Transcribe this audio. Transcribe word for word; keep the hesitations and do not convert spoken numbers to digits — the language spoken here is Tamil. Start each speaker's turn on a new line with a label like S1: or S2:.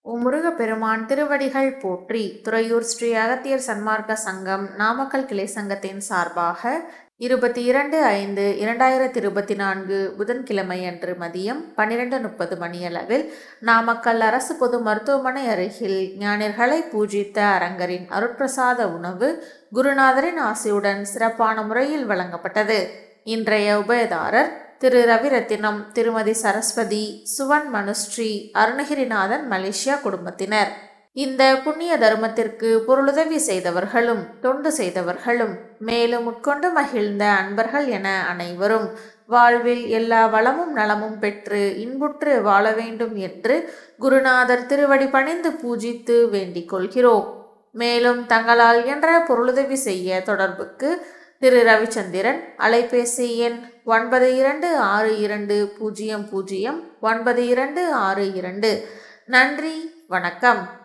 S1: முருகப் பெருமான் திருவடிகள் போற்றி. துறையூர் ஸ்ரீ அகத்தியர் சன்மார்க்க சங்கம் நாமக்கல் கிளை சங்கத்தின் சார்பாக இருபத்தி இரண்டு ஐந்து இரண்டாயிரத்தி இருபத்தி நான்கு புதன்கிழமை அன்று மதியம் பன்னிரண்டு முப்பது மணியளவில் நாமக்கல் அரசு பொது மருத்துவமனை அருகில் ஞானியர்களை பூஜித்த அரங்கரின் அருட்பிரசாத உணவு குருநாதரின் ஆசியுடன் சிறப்பான முறையில் வழங்கப்பட்டது. இன்றைய உபயதாரர் திரு ரவிரத்தினம், திருமதி சரஸ்வதி, சுவன் மனுஸ்ரீ, அருணகிரிநாதன் மலேசியா குடும்பத்தினர். இந்த புண்ணிய தர்மத்திற்கு பொருளுதவி செய்தவர்களும் தொண்டு செய்தவர்களும் மேலும் உட்கொண்டு மகிழ்ந்த அன்பர்கள் என அனைவரும் வாழ்வில் எல்லா வளமும் நலமும் பெற்று இன்புற்று வாழ வேண்டும் என்று குருநாதர் திருவடி பணிந்து பூஜித்து வேண்டிக் கொள்கிறோம். மேலும் தங்களால் என்ற பொருளுதவி செய்ய தொடர்புக்கு திரு ரவிச்சந்திரன், அலைபேசி எண் ஒன்பது இரண்டு ஆறு இரண்டு பூஜ்ஜியம் பூஜ்ஜியம் ஒன்பது இரண்டு ஆறு இரண்டு. நன்றி, வணக்கம்.